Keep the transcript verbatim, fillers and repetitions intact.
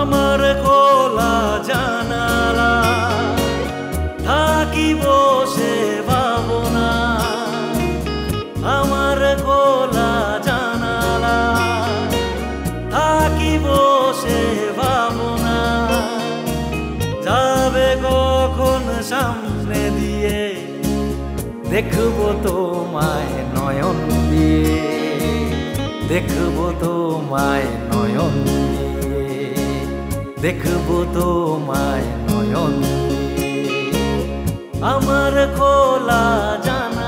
আমার খোলা জানালা থাকি বসে ভাবনা, আমার খোলা জানালা থাকি বসে ভাবনা, যাবে কখন সামনে দিয়ে দেখবো তোমায় নয়ন দিয়ে, দেখবো তোমায় নয়ন দিয়ে, দেখবো তোমায় নয়ন দিয়ে। আমার খোলা জানা